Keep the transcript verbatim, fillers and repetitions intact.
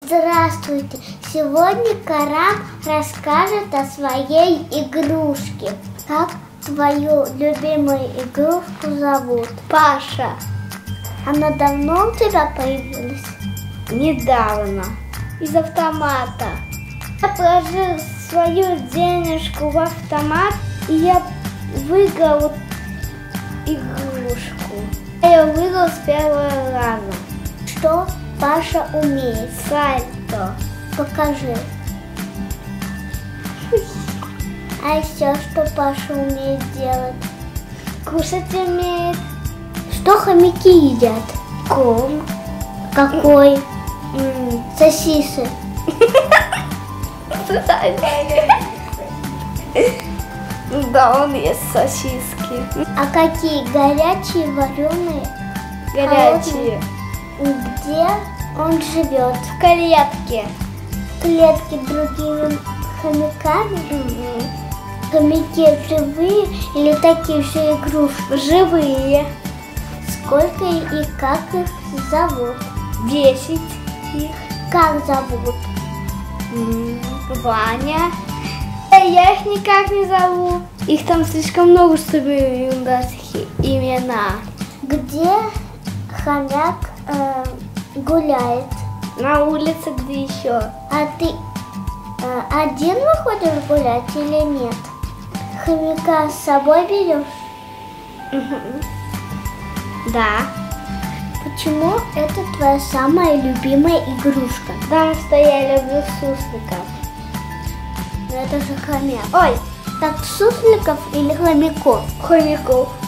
Здравствуйте! Сегодня Карам расскажет о своей игрушке. Как твою любимую игрушку зовут? Паша. Она давно у тебя появилась? Недавно. Из автомата. Я положил свою денежку в автомат, и я выиграл игрушку. Я ее выиграл с первого раза. Что Паша умеет? Сальто. Покажи. А еще что Паша умеет делать? Кушать умеет. Что хомяки едят? Корм. Какой? М. Сосисы. Да, он ест сосиски. А какие? Горячие, вареные? Горячие. Где он живет? В клетке. В клетке другими хомяками? Мгм. Хомяки живые или такие же игрушки? Живые. Сколько и как их зовут? Десять их. Как зовут? М, Ваня. Я их никак не зову. Их там слишком много, чтобы им дать их имена. Где хомяк э, гуляет? На улице, где еще? А ты э, один выходишь гулять или нет? Хомяка с собой берешь? Да. Почему это твоя самая любимая игрушка? Потому что я люблю сусликов. Ну это же хомяк. Ой, Так сусликов или хомяков? хомяков.